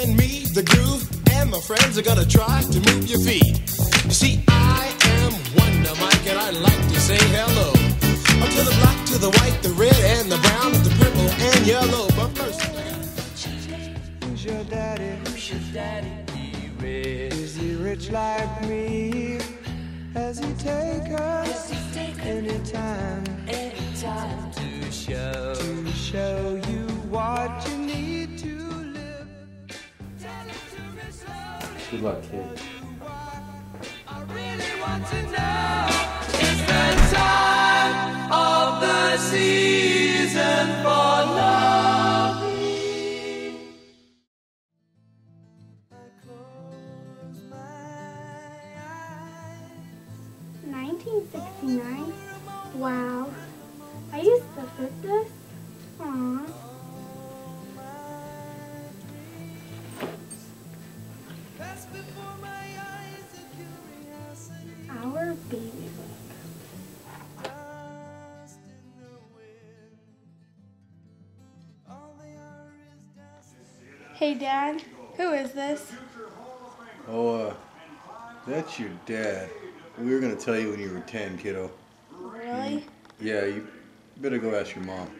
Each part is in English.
and me, the groove, and my friends are gonna try to move your feet. You see, I am Wonder Mike, and I like to say hello. Up to the black, to the white, the red, and the brown, the purple, and yellow. But first, who's your daddy? Who's your daddy? Is he rich like me? Has he take us anytime to show you what you need to live? Tell it to me slowly. Good luck, kid. I really want to know. It's the time of the season for love. 1969? Wow. I used to fit this. Aww. Our baby book. Hey Dad, who is this? Oh, that's your dad. We were gonna tell you when you were 10, kiddo. Really? Yeah, you better go ask your mom.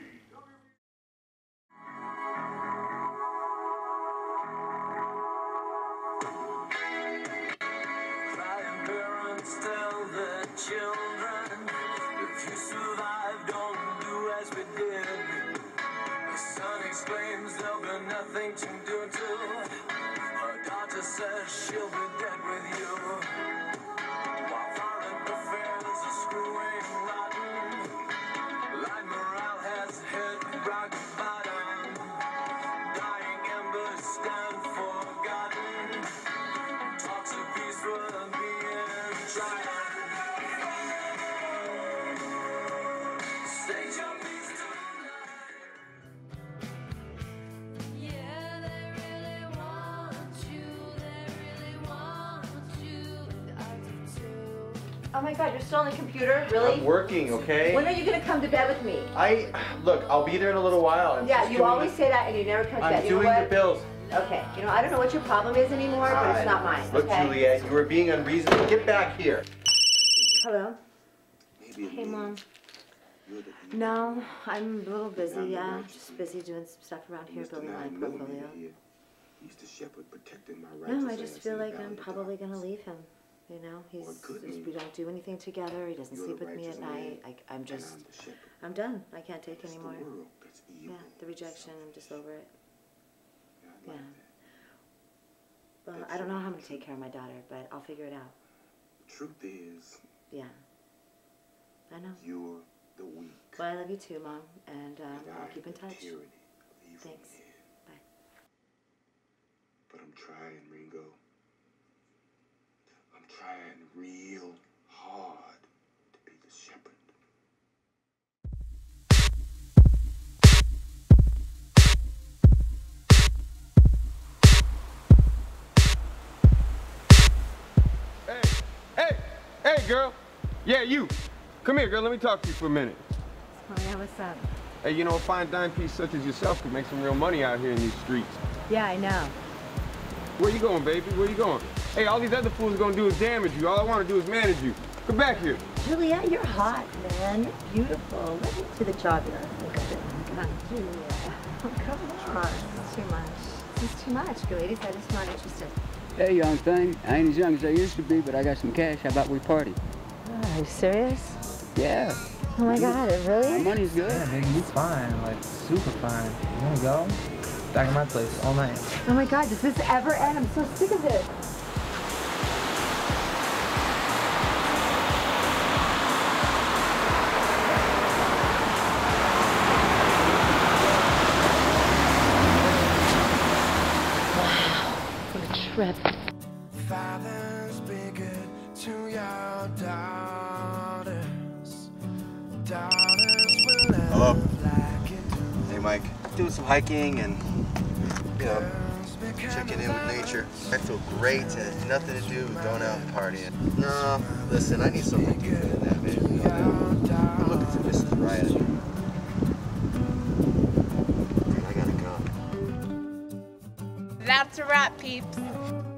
Crying parents tell their children, if you survive, don't do as we did. The son exclaims there'll be nothing to do till her daughter says she'll be dead with you. While foreign affairs are screwing rotten, line morale has hit rock bottom. Dying embers stand forgotten. Talks of peace were being tried. State your peace tonight. Yeah, they really want you. They really want you. I do too. Oh my God, you're still on the computer? Really? I'm working, okay? When are you gonna come to bed with me? Look, I'll be there in a little while. I'm Yeah, just you doing always say that and you never come to I'm bed. You know doing the what? bills. Okay, you know, I don't know what your problem is anymore, but it's not mine, Look, okay? Juliet, you were being unreasonable. Get back here. Hello? Hey, Mom. No, I'm a little busy, yeah. Just busy doing some stuff around here, building my portfolio. No, I just feel like I'm probably gonna leave him. You know, we don't do anything together. He doesn't sleep with me at night. I'm done. I can't take anymore. Yeah, the rejection, I'm just over it. Yeah. Well, I don't know how I'm gonna take care of my daughter, but I'll figure it out. Truth is, Yeah. I know. you're the weak. Well, I love you too, Mom, and I'll keep in touch. Thanks. Bye. But I'm trying, Ringo. I'm trying real hard to be the shepherd. Hey, girl. Yeah, you. Come here, girl. Let me talk to you for a minute. Oh, yeah, what's up? Hey, you know, a fine dime piece such as yourself could make some real money out here in these streets. Yeah, I know. Where you going, baby? Where you going? Hey, all these other fools are gonna do is damage you. All I want to do is manage you. Come back here. Juliet, you're hot, man. You're beautiful. Let me do the job you're asking. Come on, Juliet. Oh, come on. This is too much. This is too much, ladies. I'm just not interested. Hey, young thing. I ain't as young as I used to be, but I got some cash. How about we party? Oh, are you serious? Yeah. Oh my God, really? My money's good. Yeah, baby, you fine. Like, super fine. You wanna go? Back at my place all night. Oh my God, does this ever end? I'm so sick of this. Wow, what a trip. Fathers, be good to your daughters. Daughters will love Hello. like you do. Hey, Mike. Doing some hiking and, you know, checking in with nature. I feel great and it's nothing to do with going out and partying. No, listen, I need something deeper than that, man. You know, I'm looking for Mrs. Riot. Dude, I gotta go. That's a wrap, peeps.